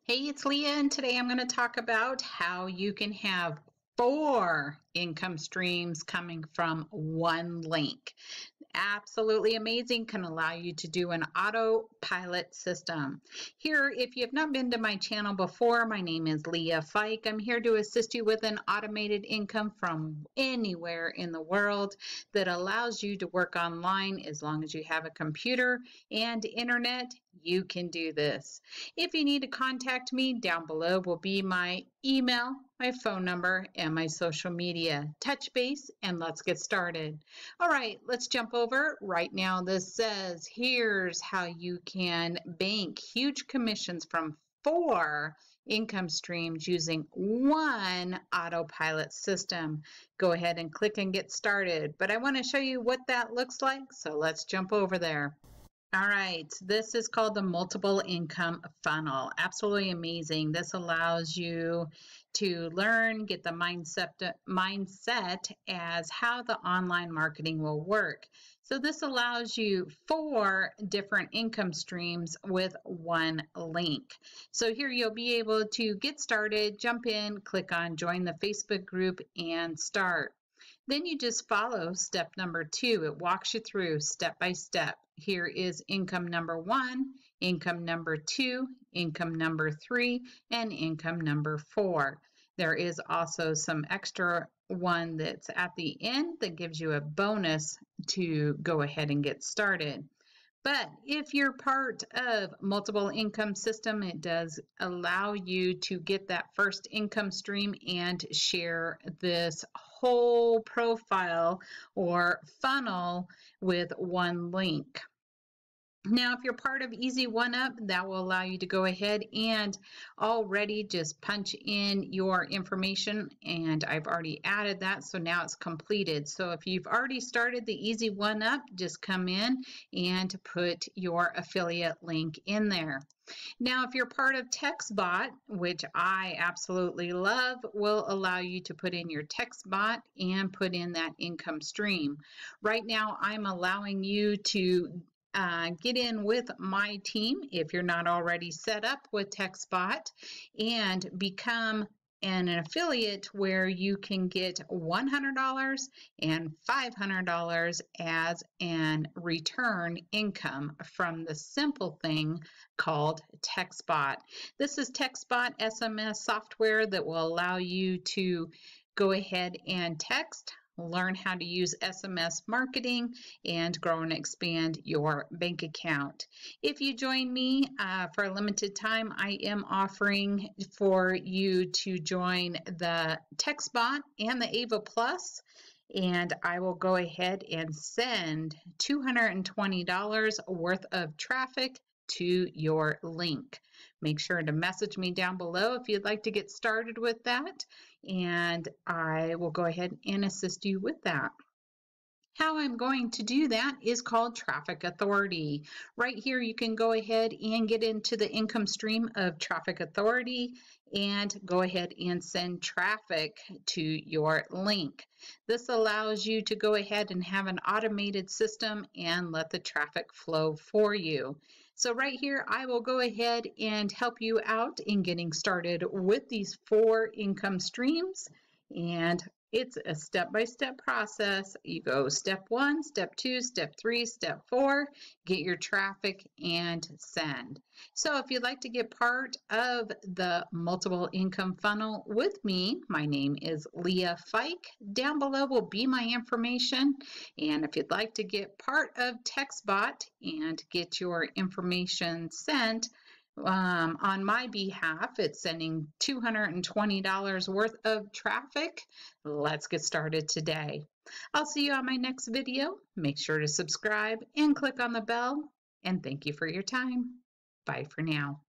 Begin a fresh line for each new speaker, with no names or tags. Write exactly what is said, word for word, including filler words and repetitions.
Hey, it's Leah, and today I'm going to talk about how you can have four income streams coming from one link. Absolutely amazing, can allow you to do an autopilot system. Here, if you have not been to my channel before, my name is Leah Fike. I'm here to assist you with an automated income from anywhere in the world that allows you to work online as long as you have a computer and internet. You can do this. If you need to contact me, down below will be my email, my phone number, and my social media. Touch base and let's get started. All right, let's jump over. Right now, this says here's how you can bank huge commissions from four income streams using one autopilot system. Go ahead and click and get started. But I want to show you what that looks like, so let's jump over there. All right, this is called the multiple income funnel. Absolutely amazing. This allows you to learn, get the mindset, mindset as how the online marketing will work. So this allows you four different income streams with one link. So here you'll be able to get started, jump in, click on join the Facebook group and start. Then you just follow step number two. It walks you through step by step. Here is income number one, income number two, income number three, and income number four. There is also some extra one that's at the end that gives you a bonus to go ahead and get started. But if you're part of multiple income system, it does allow you to get that first income stream and share this whole profile or funnel with one link. Now, if you're part of Easy One Up, that will allow you to go ahead and already just punch in your information, and I've already added that, so now it's completed. So if you've already started the Easy One Up, just come in and put your affiliate link in there. Now, if you're part of TextBot, which I absolutely love, will allow you to put in your TextBot and put in that income stream. Right now, I'm allowing you to Uh, get in with my team if you're not already set up with TextBot and become an affiliate where you can get one hundred dollars and five hundred dollars as an return income from the simple thing called TextBot. This is TextBot S M S software that will allow you to go ahead and text, learn how to use S M S marketing, and grow and expand your bank account. If you join me uh, for a limited time, I am offering for you to join the TextBot and the Ava Plus, and I will go ahead and send two hundred twenty dollars worth of traffic to your link. Make sure to message me down below if you'd like to get started with that, and I will go ahead and assist you with that. How I'm going to do that is called Traffic Authority. Right here, you can go ahead and get into the income stream of Traffic Authority and go ahead and send traffic to your link. This allows you to go ahead and have an automated system and let the traffic flow for you. So right here, I will go ahead and help you out in getting started with these four income streams. And it's a step-by-step process. You go step one, step two, step three, step four, get your traffic and send. So if you'd like to get part of the multiple income funnel with me, my name is Leah Fike. Down below will be my information. And if you'd like to get part of TextBot and get your information sent, Um, on my behalf, it's sending two hundred twenty dollars worth of traffic. Let's get started today. I'll see you on my next video. Make sure to subscribe and click on the bell. And thank you for your time. Bye for now.